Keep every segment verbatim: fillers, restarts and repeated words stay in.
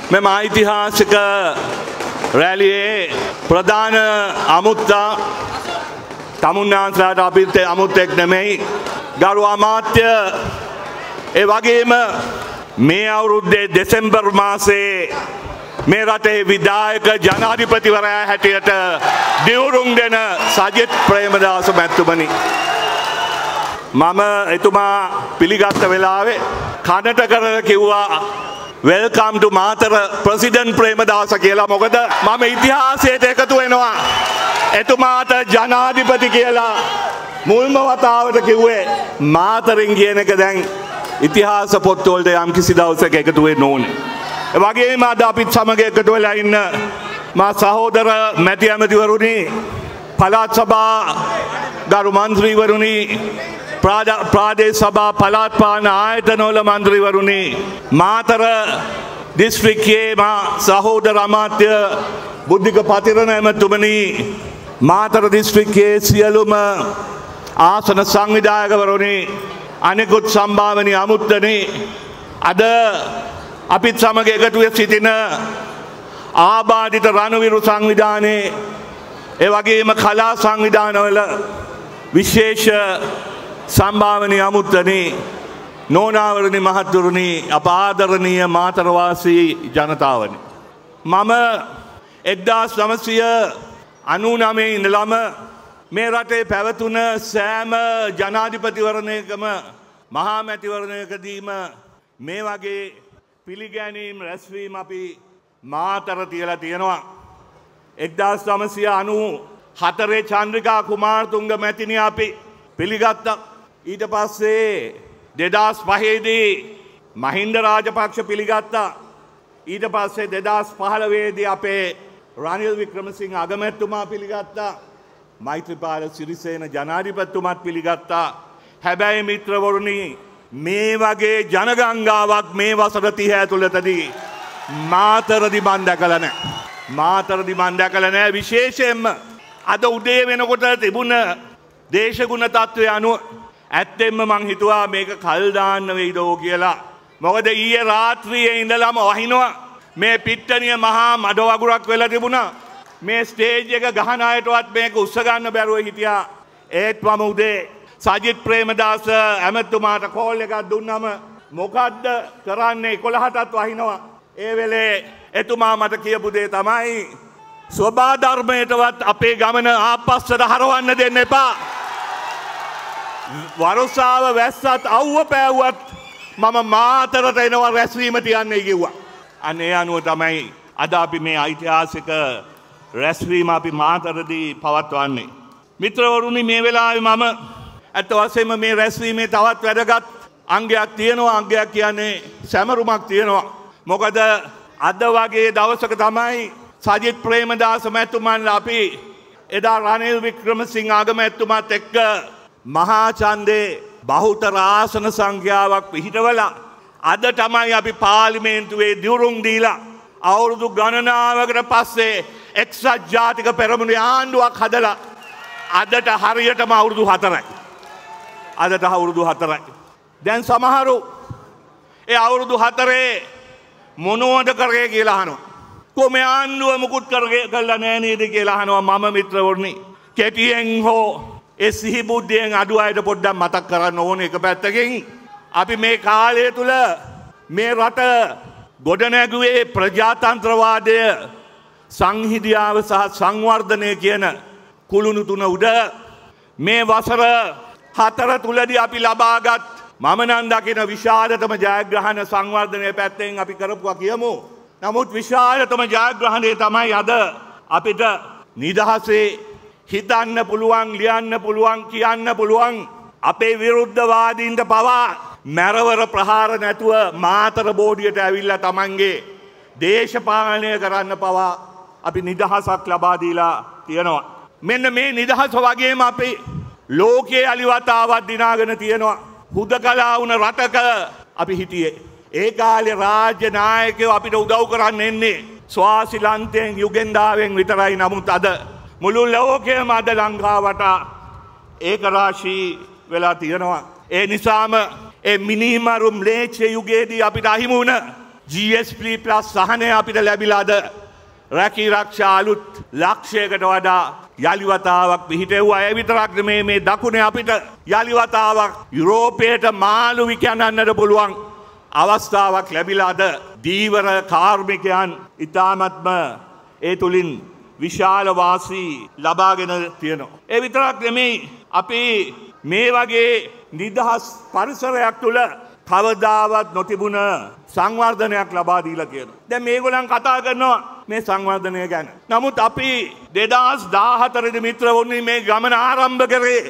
මෙම ඓතිහාසික රැළියේ ප්‍රධාන අමුත්තා තමුන්නාන්සලාට අපිත් අමුත්තෙක් නෙමෙයි ගරු අමාත්‍ය ඒ වගේම මේ අවුරුද්දේ දෙසැම්බර් මාසයේ මේ රටේ විධායක ජනාධිපතිවරයා හැටියට දිවුරුම් දෙන සජිත් ප්‍රේමදාස මැතිතුමනි මම එතුමා පිළිගත්ත වෙලාවේ කනට කරලා කිව්වා welcome to Matara president Premadasa කියලා. මොකද මම ඉතිහාසයට එකතු වෙනවා එතුමාට ජනාධිපති කියලා මුල්ම වතාවට කිව්වේ මාතරින් කියන එක දැන් ඉතිහාස පොත්වලට යම් කිසි දවසක එකතු වෙන්න ඕනේ. ඒ වගේම අද අපිත් සමග එකතු වෙලා ඉන්න මා සහෝදර මැති ඇමතිවරුනි, පළාත් සභා ගරු මන්ත්‍රීවරුනි, ප්‍රාදේශ සභා පළාත් පාලන ආයතනවල මන්ත්‍රීවරුනි, මාතර දිස්ත්‍රික්කයේ මා සහෝදර අමාත්‍ය බුද්ධික පතිරණ ඇමතුමනි, මාතර දිස්ත්‍රික්කයේ සියලුම ආසන සංවිධායකවරුනි, අනෙකුත් සම්භාවනීය අමුත්තනි, අද අපිත් සමග එකතු වෙ සිටින ආබාධිත රණවිරු සංවිධානයේ ඒ වගේම කලා සංවිධානවල විශේෂ සම්භාවනීය අමුත්තනි, නෝනාවරුනි, මහත්තුරුනි, අප ආදරණීය මාතරවාසී ජනතාවනි, මම එක්දාස් නවසිය අනූ නවයේ ඉඳලම මේ රටේ පැවතුන සෑම ජනාධිපතිවරණයකම මහා මැතිවරණයකදීම මේ වගේ පිළිගැනීම් රැස්වීම අපි මාතර තියලා තියෙනවා. එක්දාස් නවසිය අනූ හතරේ චන්ද්‍රිකා කුමාරතුංග මැතිණිය අපි පිළිගත්තා. ඊට පස්සේ දෙදාස් පහේදී මහින්ද රාජපක්ෂ පිළිගත්තා. ඊට පස්සේ දෙදාස් පහළොවේදී අපේ රනිල් වික්‍රමසිංහ අගමැතිතුමා පිළිගත්තා. මෛත්‍රීපාල සිරිසේන ජනාධිපතිතුමාත් පිළිගත්තා. හැබැයි මිත්‍රවරුනි, මේ වගේ ජනගංගාවක් මේ වසර තිහ ඇතුළතදී මාතරදි මන් දැකලා නැහැ. මාතරදි මන් දැකලා නැහැ. විශේෂයෙන්ම අද උදේ වෙනකොට තිබුණ දේශගුණ තත්ත්වය අනුව ඇත්තෙන්ම මං හිතුවා මේක කල් දාන්න වෙයිදෝ කියලා. මොකද ඊයේ රාත්‍රියේ ඉඳලම වහිනවා මේ පිට්ටනිය මහා මඩ වගුරක් වෙලා තිබුණා. මේ ස්ටේජ් එක ගහන අයටවත් මේක උස්ස ගන්න බැරුව හිටියා. ඒත් මම උදේ සජිත් ප්‍රේමදාස ඇමතුමාට කෝල් එකක් දුන්නම මොකද්ද කරන්නේ එකොළහටත් වහිනවා. ඒ වෙලේ එතුමා මට කියපු දේ තමයි ස්වභා ධර්මයටවත් අපේ ගමන ආපස්සට හරවන්න දෙන්න එපා. වරුසාව වැස්සත් අවුව පෑවුවත් මම මාතරට එනවා රැස්වීම තියන්නේ කිව්වා. අන්න ඒ අනුව තමයි අද අපි මේ ඓතිහාසික රැස්වීම අපි මාතරදී පවත්වන්නේ. මිත්‍රවරුනි, මේ වෙලාවේ මම ඇත්ත වශයෙන්ම මේ රැස්වීමේ තවත් වැදගත් අංගයක් තියෙනවා. අංගයක් කියන්නේ සැමරුමක් තියෙනවා. මොකද අද වගේ දවසක තමයි සජිත් ප්‍රේමදාස මැතිතුමන්ලා අපි එදා රනිල් වික්‍රමසිංහ අගමැතිතුමාත් එක්ක මහා ඡන්දේ බහුතර ආසන සංඛ්‍යාවක් පිහිටවලා අද තමයි අපි පාර්ලිමේන්තුවේ දිවුරුම් දීලා අවුරුදු ගණනාවකට පස්සේ එක්සත් ජාතික පෙරමුණේ ආණ්ඩුවක් හදලා අදට හරියටම අවුරුදු හතරයි. අදට අවුරුදු හතරයි. දැන් සමහරු ඒ අවුරුදු හතරේ මොනවද කරේ කියලා අහනවා. කොහොම ආණ්ඩුව මුකුත් කරේ කළා නෑ නේද කියලා අහනවා. මම මිත්‍රවරුනි, කෙටියෙන් හෝ ඒ සිහි බුද්ධියෙන් අඩු අයට පොඩ්ඩක් මතක් කරන්න ඕනේ. එක පැත්තකින් අපි මේ කාලය තුල මේ රට ගොඩනැගුවේ ප්‍රජාතන්ත්‍රවාදය, සංහිඳියාව සහ සංවර්ධනය කියන කුළුණු තුන උඩ. මේ වසර හතර තුලදී අපි ලබාගත් මම නම් දකින විශාලතම ජයග්‍රහණ සංවර්ධනය පැත්තෙන් අපි කරපුවා කියමු. නමුත් විශාලතම ජයග්‍රහණය තමයි අද අපිට නිදහසේ හිතන්න පුළුවන්, ලියන්න පුළුවන්, කියන්න පුළුවන් අපේ විරුද්ධවාදීන්ට පවා මැරවර ප්‍රහාර නැතුව මාතර බෝඩියට ඇවිල්ලා තමන්ගේ දේශපාලනය කරන්න පවා අපි නිදහසක් ලබා දීලා තියෙනවා. මෙන්න මේ නිදහස වගේම අපි ලෝකයේ අලිවතාවක් දිනාගෙන තියෙනවා. හුදකලා වුණ රටක අපි හිටියේ. ඒ කාලේ රාජ්‍ය නායකයෝ අපිට උදව් කරන්න එන්නේ ස්වාසිලන්තයෙන් යුගෙන්ඩාවෙන් විතරයි. නමුත් අද මුළු ලෝකයේම අද ලංකාවට ඒක රාශී වෙලා තියෙනවා. ඒ නිසාම ඒ මිනිමරු ම්ලේච්ඡ යුගයේදී අපිට අහිමි වුණ ජී එස් පී ප්ලස් සහනය අපිට ලැබිලාද රැකී රක්ෂා අලුත් ලක්ෂයකට වඩා යලි වතාවක් පිහිටෙව්වා. ඒ විතරක් නෙමේ මේ දකුණේ අපිට යලි වතාවක් යුරෝපයට මාළු විකනන්නට පුළුවන් අවස්ථාවක් ලැබිලාද දීවර කාර්මිකයන් ඉතාමත්ම ඒ තුලින් විශාල වාසී ලබාගෙන තියෙනවා. ඒ විතරක් නෙමෙයි අපි මේ වගේ නිදහස් පරිසරයක් තුල කවදාවත් නොතිබුණ සංවර්ධනයක් ලබා දීලා කියනවා. දැන් මේගොල්ලන් කතා කරනවා මේ සංවර්ධනය ගැන. නමුත් අපි දෙදාස් දාහතර දී මිත්‍රවරුනි මේ ගමන ආරම්භ කරේ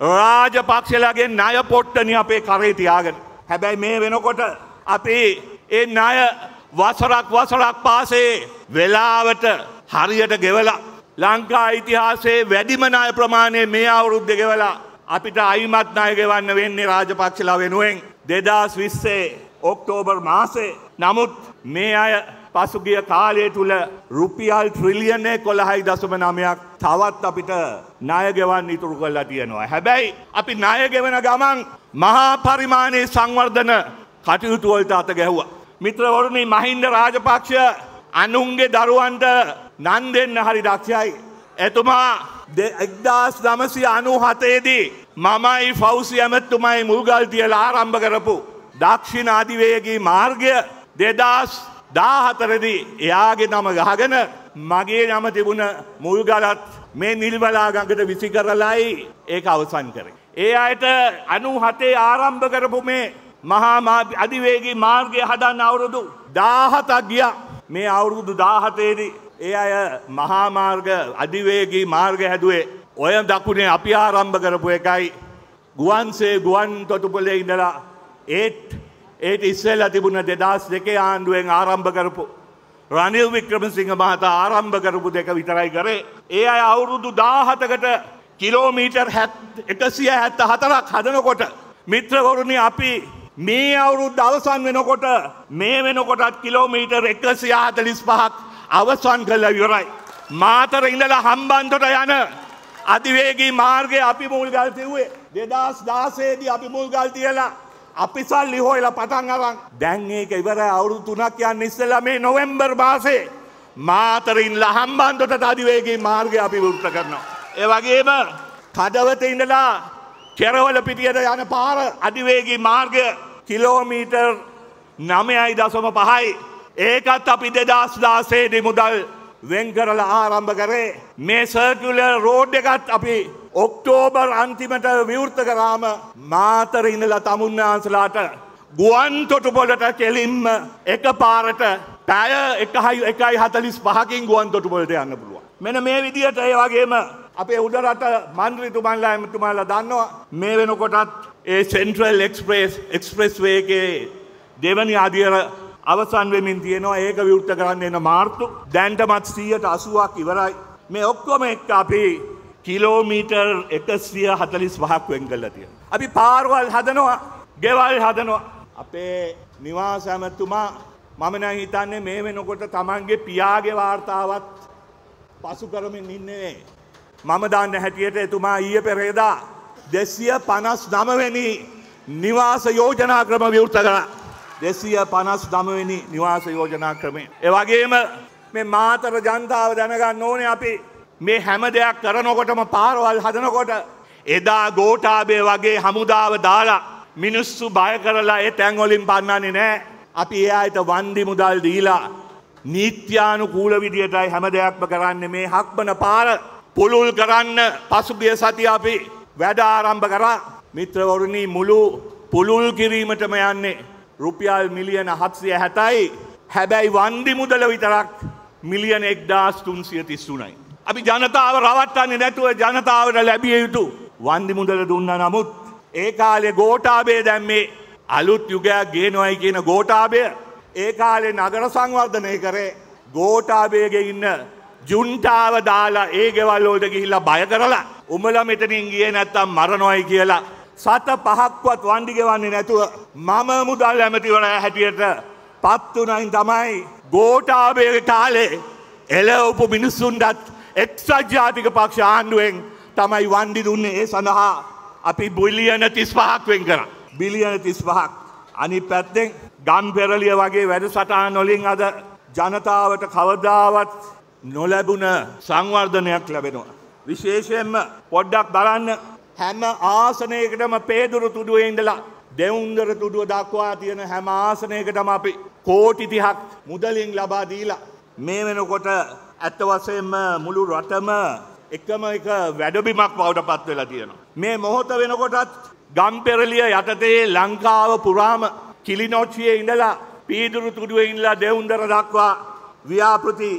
රාජපක්ෂලාගේ ණය පොට්ටනිය අපේ කරේ තියාගෙන. හැබැයි මේ වෙනකොට අපි ඒ ණය වසරක් වසරක් පාසේ වෙලාවට හරියට ගෙවලා ලංකා ඉතිහාසයේ වැඩිම ණය ප්‍රමාණය මේ අවුරුද්දේ ගෙවලා අපිට අයිමත් ණය ගෙවන්න වෙන්නේ රාජපක්ෂලා වෙනුවෙන් දෙදාස් විස්සේ ඔක්තෝබර් මාසේ. නමුත් මේ අය පසුගිය කාලය තුල රුපියල් ට්‍රිලියන එකොළහයි දශම නවයක් තවත් අපිට ණය ගෙවන්න ඉතුරු කරලා තියෙනවා. හැබැයි අපි ණය ගෙවන ගමන් මහා පරිමාණයේ සංවර්ධන කටයුතු වලට අත ගැහුවා. මිත්‍රවරුනි මහින්ද රාජපක්ෂ අනුන්ගේ දරුවන්ට නන් දෙන්න හරි දක්ෂයි. එතුමා එක්දාස් නවසිය අනූහතේ දී මමයි ෆෞසි ඇමතුමයි මුල්ගල් තියලා ආරම්භ කරපු දක්ෂිණ අධිවේගී මාර්ගය දෙදාස් දාහතර දී එයාගේ නම ගහගෙන මගේ නම තිබුණ මුල්ගලත් මේ නිල්වලා ගඟට විසි කරලායි ඒක අවසන් කරේ. ඒ අයට අනූහතේ ආරම්භ කරපු මේ මහා අධිවේගී මාර්ගය හදන්න අවුරුදු දාහතක් ගියා. මේ අවුරුදු දාහතේ දී ඒ අය මහා මාර්ග අධිවේගී මාර්ග හැදුවේ ඔය දකුණේ අපි ආරම්භ කරපු එකයි. ගුවන්සේ ගුවන් තොටුපළේ ඉඳලා ඒත් ඒට ඉස්සෙල්ලා තිබුණ දෙදාස් දෙකේ ආණ්ඩුවෙන් ආරම්භ කරපු රනිල් වික්‍රමසිංහ මහතා ආරම්භ කරපු දෙක විතරයි කරේ. ඒ අය අවුරුදු දාහතකට කිලෝමීටර් එකසිය හැත්ත හතරක් හදනකොට මිත්‍රවරුනි අපි මේ අවුරුද්ද අවසන් වෙනකොට මේ වෙනකොටත් කිලෝමීටර් එකසිය හතළිස් පහක් අවසන් කළා ඉවරයි. මාතර ඉඳලා හම්බන්තොට යන අධිවේගී මාර්ගය අපි මුල්ගල් තියුවේ දෙදාස් දාසයේ දී අපි මුල්ගල් තියලා අපි සල්ලි හොයලා පටන් අරන් දැන් ඒක ඉවරයි. අවුරුදු තුනක් යන ඉස්සෙල්ලා මේ නොවැම්බර් මාසේ මාතර ඉඳලා හම්බන්තොට අධිවේගී මාර්ගය අපි විවෘත කරනවා. ඒ වගේම කඩවත ඉඳලා කෙරවල පිටියට යන පාර අධිවේගී මාර්ගය කිලෝමීටර් නවයයි දශම පහයි. ඒකත් අපි දෙදාස් දාසයේ දී මුදල් වෙන් කරලා ආරම්භ කරේ. මේ සර්කියුලර් රෝඩ් එකත් අපි ඔක්තෝබර් අන්තිමට විවෘත කරාම මාතර ඉඳලා තමුන්නාන්සලාට ගුවන් තොටුපළට කෙලින්ම එකපාරට පැය එකයි හතළිස් පහකින් ගුවන් තොටුපළට යන්න පුළුවන්. මෙන්න මේ විදිහට ඒ වගේම අපේ උඩරට මන්ත්‍රීතුමන්ලා එතුමාලා දන්නවා මේ වෙනකොටත් ඒ සෙන්ට්‍රල් එක්ස්ප්‍රෙස් එක්ස්ප්‍රෙස් වේ එකේ දෙවනි අදියර අවසන් වෙමින් තියෙනවා. ඒක විවෘත කරන්න එන මාර්තු දැන්ටමත් සියයට අසූවක් ඉවරයි. මේ ඔක්කොම එක්ක අපි කිලෝමීටර් එකසිය හතළිස් පහක් වෙන් කරලා තියෙනවා. අපි පාරවල් හදනවා, ගෙවල් හදනවා. අපේ නිවාස ඇමතුමා මම නම් හිතන්නේ මේ වෙනකොට තමන්ගේ පියාගේ වාර්තාවත් පසු කරමින් ඉන්නේ. මම දන්න හැටියට එතුමා ඊයේ පෙරේදා දෙසිය පනස් නව වෙනි නිවාස යෝජනා ක්‍රම විවෘත කළා. දෙසිය පනස් නව වෙනි නිවාස යෝජනා ක්‍රමය. ඒ වගේම මේ මාතර ජනතාව දැනගන්න ඕනේ අපි මේ හැම දෙයක් කරනකොටම පාරවල් හදනකොට එදා ගෝඨාභය වගේ හමුදාව දාලා මිනිස්සු බය කරලා ඒ තැන් වලින් පන්නන්නේ නැහැ. අපි ඒ අයට වන්දි මුදල් දීලා නීත්‍යානුකූල විදියටයි හැම දෙයක්ම කරන්නේ. මේ හක්බන පාර පුළුල් කරන්න පසුගිය සතිය අපි වැඩ ආරම්භ කරා. මිත්‍රවරුනි මුළු පුළුල් කිරීමටම යන්නේ රුපියල් මිලියන හත්සිය හැටයි. හැබැයි වන්දි මුදල විතරක් මිලියන එක්දාස් තුන්සිය තිස් තුනයි. අපි ජනතාව රවට්ටන්නේ නැතුව ජනතාවට ලැබිය යුතු වන්දි මුදල දුන්නා. නමුත් ඒ කාලේ ගෝඨාභය දැම්මේ අලුත් යුගයක් ගේනවයි කියන ගෝඨාභය ඒ කාලේ නගර සංවර්ධනය කරේ ගෝඨාභයගේ ඉන්න ජුන්ටාව දාලා ඒ ගෙවල් වලට ගිහිල්ලා බය කරලා උඹලා මෙතනින් ගියේ නැත්තම් මරණොයි කියලා සත පහක්වත් වන්දි ගෙවන්නේ නැතුව මම මුදල් ඇමතිවරයා හැටියට පත් උනයින් තමයි ගෝඨාභයගේ කාලේ එළවපු මිනිස්සුන්ටත් එක්සත් ජාතික පක්ෂ ආණ්ඩුවෙන් තමයි වන්දි දුන්නේ. ඒ සඳහා අපි බිලියන තිස් පහක් වෙන් කරා. බිලියන තිස් පහක්. අනිත් පැත්තෙන් ගම්පෙරළිය වගේ වැඩසටහන් වලින් අද ජනතාවට කවදාවත් නොලැබුණ සංවර්ධනයක් ලැබෙනවා. විශේෂයෙන්ම පොඩ්ඩක් බලන්න හැම ආසනයකටම පේදුරු තුඩුවේ ඉඳලා දෙවුන්දර තුඩුව දක්වා තියෙන හැම ආසනයකටම අපි කෝටි තිහක් මුදලින් ලබා දීලා මේ වෙනකොට ඇත්ත වශයෙන්ම මුළු රටම එකම එක වැඩබිමක් බවට පත් වෙලා තියෙනවා. මේ මොහොත වෙනකොටත් ගම්පෙරළිය යටතේ ලංකාව පුරාම කිලිනොච්චියේ ඉඳලා පීදුරු තුඩුවේ ඉඳලා දෙවුන්දර දක්වා ව්‍යාපෘති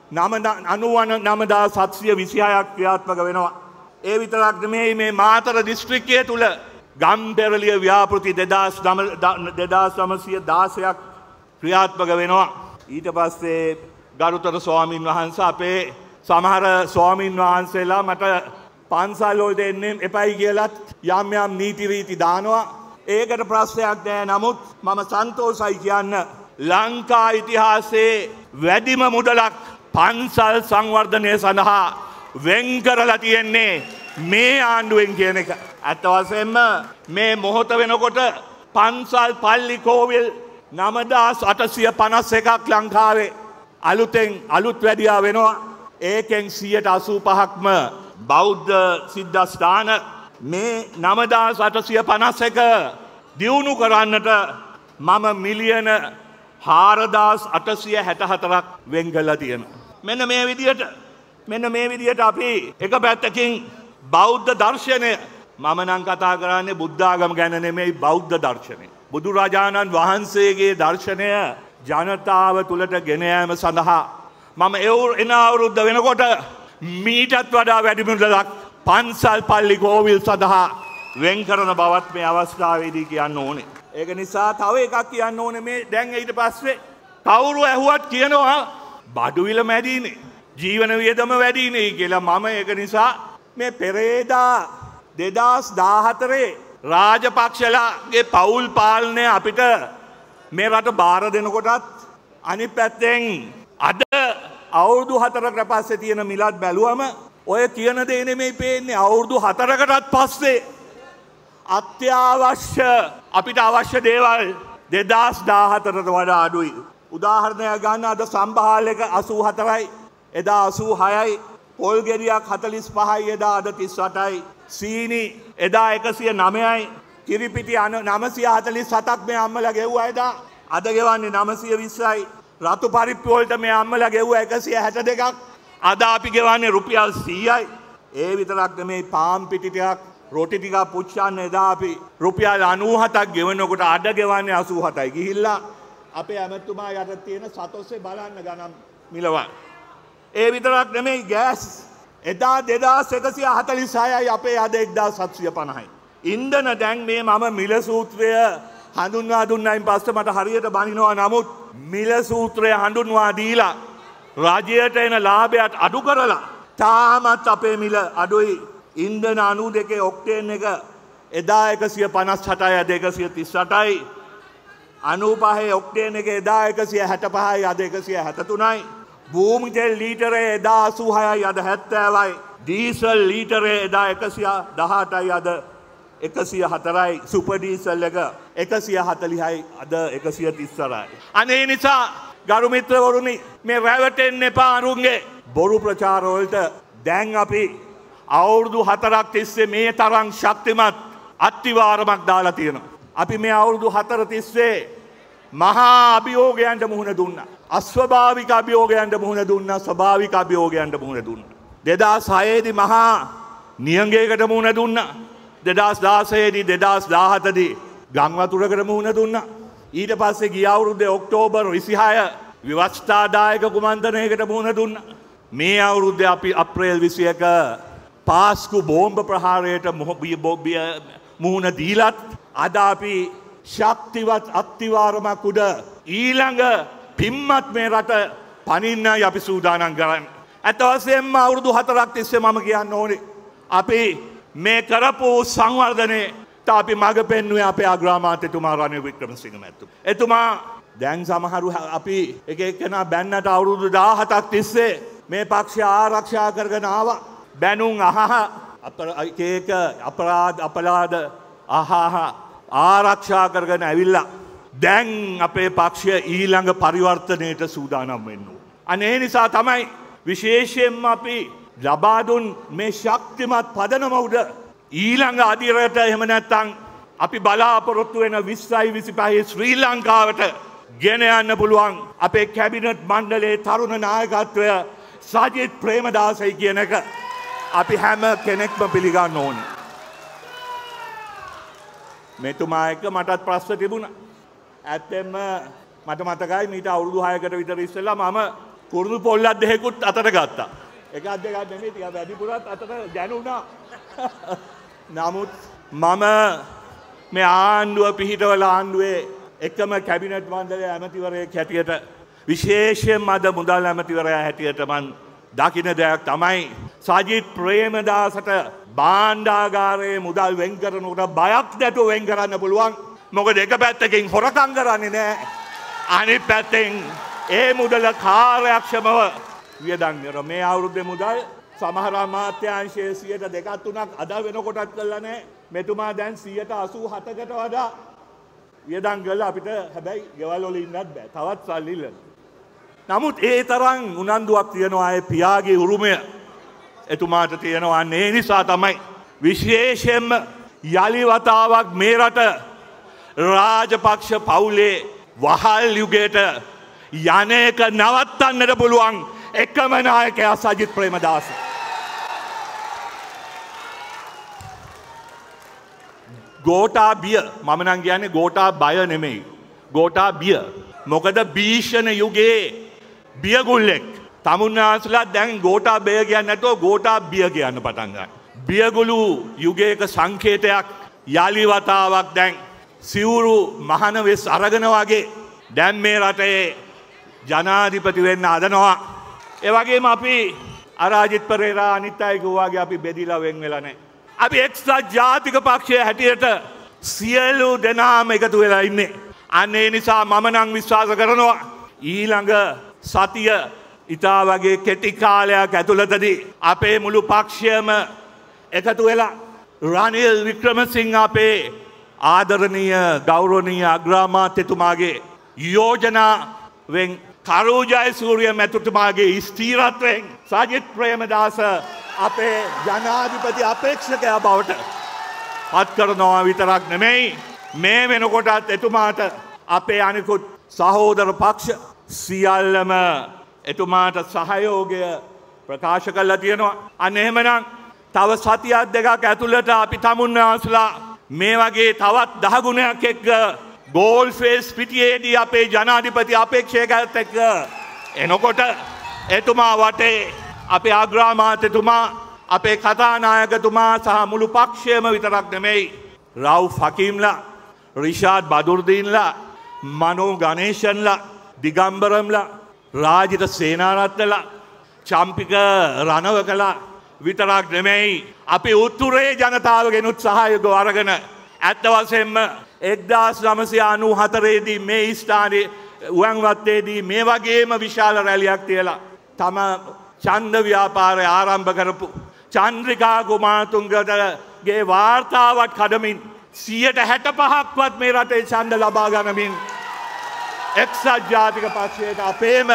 නවදාස් හත්සිය විසිහයක් ක්‍රියාත්මක වෙනවා. ඒ විතරක් නෙමෙයි මේ මාතර දිස්ත්‍රික්කය තුල ගම්පෙරළිය ව්‍යාපෘති දෙදාස් නවසිය දාසයක් ක්‍රියාත්මක වෙනවා. ඊට පස්සේ ගරුතර ස්වාමින් වහන්සේ අපේ සමහර ස්වාමින් වහන්සේලා මට පන්සල් වලට එන්නේ එපයි කියලත් යම් යම් නීති රීති දානවා. ඒකට ප්‍රශ්නයක් නෑ. නමුත් මම සන්තෝෂයි කියන්න ලංකා ඉතිහාසයේ වැඩිම මුදලක් පන්සල් සංවර්ධනය සඳහා වෙන් කරලා තියෙන්නේ මේ ආණ්ඩුවෙන් කියන එක. ඇත්ත වශයෙන්ම මේ මොහොත වෙනකොට පන්සල් පල්ලි කෝවිල් නවදාස් අටසිය පනස් එකක් ලංකාවේ අලුතෙන් අලුත් වැඩියා වෙනවා. ඒකෙන් සියයට අසූ පහක්ම බෞද්ධ සිද්ධස්ථාන. මේ නවදාස් අටසිය පනස් එක දියුණු කරන්නට මම මිලියන හාරදාස් අටසිය හැට හතරක් වෙන් කළා තියෙනවා. මෙන්න මේ විදියට මෙන්න මේ විදියට අපි එක පැත්තකින් බෞද්ධ දර්ශනය මම නම් කතා කරන්නේ බුද්ධාගම ගැන නෙමෙයි බෞද්ධ දර්ශනය. බුදුරජාණන් වහන්සේගේ දර්ශනය ජනතාව තුළට ගෙන යාම සඳහා මම එන අවුරුද්ද වෙනකොට මීටත් වඩා වැඩි මුදලක් පන්සල් පල්ලි කෝවිල් සඳහා වෙන් කරන බවත් මේ අවස්ථාවේදී කියන්න ඕනේ. ඒක නිසා තව එකක් කියන්න ඕනේ මේ දැන් ඊට පස්සේ කවුරු ඇහුවත් කියනවා බඩුවිල මැදීනේ ජීවන වියදම වැඩිනේ කියලා. මම ඒක නිසා මේ පෙරේදා දෙදාස් දාහතරේ රාජපක්ෂලාගේ පවුල් පාලනය අපිට මේ රට බාර දෙනකොටත් අනිත් පැත්තෙන් අද අවුරුදු හතරකට පස්සේ තියෙන මිලත් බැලුවම ඔය කියන දේ නෙමෙයි පේන්නේ. අවුරුදු හතරකටත් පස්සේ අත්‍යවශ්‍ය අපිට අවශ්‍ය දේවල් දෙදාස් දාහතරට වඩා අඩුයි. උදාහරණයක් ගන්න අද සම්භාල එක අසූ හතරයි එදා අසූ හයයි. පොල් ගෙඩියක් හතලිස් පහයි එදා අද තිස් අටයි. සීනි එදා එකසිය නවයයි. කිරිපිටි නවසිය හතලිස් හතක් මේ අම්මලා ගෙව්වා එදා. අද ගෙවන්නේ නවසිය විස්සයි. රතු පරිප්පු වලට මේ අම්මලා ගෙව්වා එකසිය හැට දෙකක්. අද අපි ගෙවන්නේ රුපියල් සීයයි. ඒ විතරක් නෙමෙයි පාන් පිටි ටිකක් රොටි ටිකක් පුච්චන්න එදා අපි රුපියල් අනූ හතක් ගෙවනකොට අද ගෙවන්නේ අසූ හතයි. ගිහිල්ලා අපේ ඇමතුමා යට තියෙන සතොස්සේ බලන්න ගණන් මිලවල්. ඒ විතරක් නෙමෙයි ගෑස් එදා දෙදාස් එකසිය හතලිස් හයයි අපේ අද එක්දාස් හත්සිය පනහයි. ඉන්ධන දැන් මේ මම මිල සූත්‍රය හඳුන්වා දුන්නයින් පස්සේ මට හරියට බනිනවා. නමුත් මිල සූත්‍රය හඳුන්වා දීලා රජයට එන ලාභයත් අඩු කරලා තාමත් අපේ මිල අඩුයි. ඉන්ධන අනූ දෙකේ ඔක්ටේන් එක එදා එකසිය පනස් හතයි අද එකසිය තිස් අටයි. අනූ පහේ ඔක්ටේන් එක එදා එකසිය හැට පහයි අද එකසිය හැට තුනයි. භූමි තෙල් ලීටරේ එදා අසූ හයයි අද හැත්තෑවයි. ඩීසල් ලීටරේ එදා එකසිය දහඅටයි අද එකසිය හතරයි. සුපර් ඩීසල් එක එකසිය හතලිහයි අද එකසිය තිස්සරයි. අනේ නිසා ගරු මිත්‍රවරුනි මේ රැවටෙන්න එපා අරුන්ගේ බොරු ප්‍රචාර වලට. දැන් අපි අවුරුදු හතරක් තිස්සේ මේ තරම් ශක්තිමත් අත්තිවාරමක් දාලා තියෙනවා. අපි මේ අවුරුදු හතර තිස්සේ මහා අභියෝගයන්ට මුහුණ දුන්නා. අස්වභාවික අභියෝගයන්ට මුහුණ දුන්නා. ස්වභාවික අභියෝගයන්ට මුහුණ දුන්නා. දෙදාස් හයේදී මහා නියංගයකට මුහුණ දුන්නා. දෙදාස් දාසයේදී දෙදාස් දාහතදී ගංවතුරකට මුහුණ දුන්නා. ඊට පස්සේ ගිය අවුරුද්දේ ඔක්තෝබර් විසිහය විවස්ථාදායක කුමන්ත්‍රණයකට මුහුණ දුන්නා. මේ අවුරුද්දේ අපි අප්‍රේල් විසි එක පාස්කු බෝම්බ ප්‍රහාරයට මුහුණ දීලත් අද අපි ශක්තිවත් අත්තිවාරමක් උඩ ඊළඟ පිම්මත් මේ රට පනින්නයි අපි සූදානම් කරන්න. ඇත්ත වශයෙන්ම අවුරුදු හතරක් තිස්සේ මම කියන්න ඕනේ අපි මේ කරපු සංවර්ධනයේ අපි මඟ පෙන්නුවේ අපේ අග්‍රාමාත්‍යතුමා රනිල් වික්‍රමසිංහ මැතිතුමා. එතුමා දැන් සමහරු අපි එක එක්කෙනා බැන්නට අවුරුදු දාහතක් තිස්සේ මේ පක්ෂය ආරක්ෂා කරගෙන ආවා. බැනුම් අහහ එක එක අපරාධ අපලාද අහහ ආරක්ෂා කරගෙන ඇවිල්ලා දැන් අපේ පක්ෂය ඊළඟ පරිවර්තනයට සූදානම් වෙන්න ඕන. අනේ නිසා තමයි විශේෂයෙන්ම අපි ලබා දුන් මේ ශක්තිමත් පදනම උඩ ඊළඟ අදියරට එහෙම නැත්නම් අපි බලාපොරොත්තු වෙන විස්සයි විසිපහේ ශ්‍රී ලංකාවට ගෙන යන්න පුළුවන් අපේ කැබිනට් මණ්ඩලයේ තරුණ නායකත්වය සජිත් ප්‍රේමදාසයි කියන එක අපි හැම කෙනෙක්ම පිළිගන්න ඕනේ. මෙතුමා එක්ක මටත් ප්‍රශ්න තිබුණා. ඇත්තෙන්ම මට මතකයි මීට අවුරුදු හයකට විතර ඉස්සෙල්ලා මම කුරුදු පොල්ලක් දෙකකුත් අතට ගත්තා. එකක් දෙකක් නෙමෙයි ටිකක් වැඩිපුරත් අතට දැනුණා. නමුත් මම මේ ආණ්ඩුව පිහිටවල ආණ්ඩුවේ එකම කැබිනට් මණ්ඩලයේ ඇමතිවරයෙක් හැටියට විශේෂයෙන්ම අද මුදල් ඇමතිවරයා හැටියට මම දකින දෙයක් තමයි සජිත් ප්‍රේමදාසට භාණ්ඩාගාරයේ මුදල් වෙන් කරනකොට බයක් නැතුව වෙන් කරන්න පුළුවන්. මොකද එක පැත්තකින් හොරකම් කරන්නේ නැහැ. අනිත් පැත්තෙන් ඒ මුදල කාර්යක්ෂමව වියදම් කරනවා. මේ අවුරුද්දේ මුදල් සමහර අමාත්‍යාංශයේ සියයට දෙකක් තුනක් අද වෙනකොටත් කළා නැහැ. මෙතුමා දැන් සියයට අසූ හතකට වඩා වියදම් කළා. අපිට හැබැයි ගෙවල් වල ඉන්නත් බෑ. තවත් සල්ලි ඉල්ලන. නමුත් ඒ තරම් උනන්දුවක් තියනවා ඒ පියාගේ උරුමය එතුමාට තියෙනවා. ඒ නිසා තමයි විශේෂයෙන්ම යලි වතාවක් මේ රට රාජපක්ෂ පවුලේ වහල් යුගයට යන්නේක නවත්තන්නට පුළුවන් එකම නායකයා සජිත් ප්‍රේමදාස. ගෝඨාභය මම නම් කියන්නේ ගෝඨාභය නෙමෙයි. ගෝඨාභය. මොකද භීෂණ යුගයේ බියගුල්ලෙක් තමුන්නාන්සලා දැන් ගෝඨාභය කියන්නේ නැතුව ගෝඨාභය කියන්න පටන් ගන්නවා. බියගුළු යුගයක සංකේතයක් යලි වතාවක් දැන් සිවුරු මහන වෙස් අරගෙන වගේ දැන් මේ රටේ ජනාධිපති වෙන්න හදනවා. ඒ වගේම අපි අරාජිත් පෙරේරා අනිත් අය කිව්වාගේ අපි බෙදිලා වෙන් වෙලා නැහැ. අපි එක්සත් ජාතික පක්ෂය හැටියට සියලු දෙනාම එකතු වෙලා ඉන්නේ. අන්න ඒ නිසා මම නම් විශ්වාස කරනවා ඊළඟ සතිය ඉතා වගේ කෙටි කාලයක් ඇතුළතදී අපේ මුළු පක්ෂයම එකතු වෙලා රනිල් වික්‍රමසිංහ අපේ ආදරණීය ගෞරවනීය අග්‍රාමාත්‍යතුමාගේ යෝජනාවෙන් කරු ජයසූරිය මැතිතුමාගේ ස්ථීරත්වයෙන් සජිත් ප්‍රේමදාස අපේ ජනාධිපති අපේක්ෂකයා බවට පත් කරනවා විතරක් නෙමෙයි මේ වෙනකොටත් එතුමාට අපේ අනිකුත් සහෝදර පක්ෂ සියල්ලම එතුමාට සහයෝගය ප්‍රකාශ කරලා තියෙනවා. අන්න එහෙමනම් තව සතියක් දෙකක් ඇතුළත අපි තමුන්නාන්සලා මේ වගේ තවත් දහ ගුණයක් එක්ක ගෝල් ෆේස් පිටියේදී අපේ ජනාධිපති අපේක්ෂකයාත් එක්ක එනකොට එතුමා වටේ අපේ අග්‍රාමාත්‍යතුමා අපේ කතානායකතුමා සහ මුළු පක්ෂයම විතරක් නෙමෙයි රවුෆ් හකීම්ලා රිෂාඩ් බදුර්දීන්ලා මනෝ ගණේෂන්ලා දිගම්බරම්ලා රාජිත සේනාරත්නලා චම්පික රණවකලා විතරක් නෙමෙයි අපි උතුරේ ජනතාවගෙනුත් සහයෝග අරගෙන ඇත්ත වශයෙන්ම එක්දාස් නවසිය අනූ හතරේදී මේ ස්ථානයේ උවන්වත්තේදී මේ වගේම විශාල රැලියක් තියලා තම ඡන්ද ව්‍යාපාරය ආරම්භ කරපු චන්ද්‍රිකා කුමාරතුංගගේ වාර්තාවත් කඩමින් සියයට හැට පහක්වත් මේ රටේ ඡන්ද ලබා ගන්නමින් එක්සත් ජාතික පක්ෂයට අපේම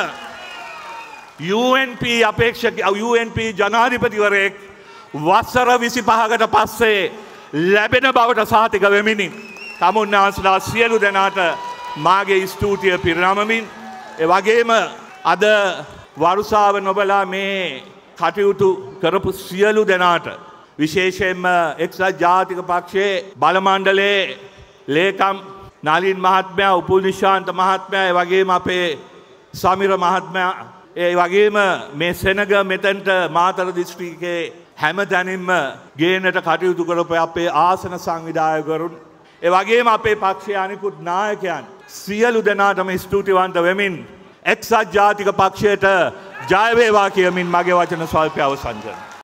යූ එන් පී අපේක්ෂක යූ එන් පී ජනාධිපතිවරයෙක් වසර විසිපහකට පස්සේ ලැබෙන බවට සහතික වෙමිනි. තමුන්නාන්සලා සියලු දෙනාට මාගේ ස්තුතිය පිරිනමමින් ඒ වගේම අද වරුසාව නොබලා මේ කටයුතු කරපු සියලු දෙනාට විශේෂයෙන්ම එක්සත් ජාතික පක්ෂයේ බල මණ්ඩලයේ ලේකම් නලින් මහත්මයා උපුල් නිශාන්ත මහත්මයා ඒ වගේම අපේ සමිර මහත්මයා ඒ වගේම මේ සෙනග මෙතෙන්ට මාතර දිස්ත්‍රික්කයේ හැම තැනින්ම ගේනට කටයුතු කරපු අපේ ආසන සංවිධායකවරුන් ඒ වගේම අපේ පක්ෂයේ අනිකුත් නායකයන් සියලු දෙනාටම ස්තුතිවන්ත වෙමින් එක්සත් ජාතික පක්ෂයට ජය වේවා කියමින් මගේ වචන ස්වල්පය අවසන් කරනවා.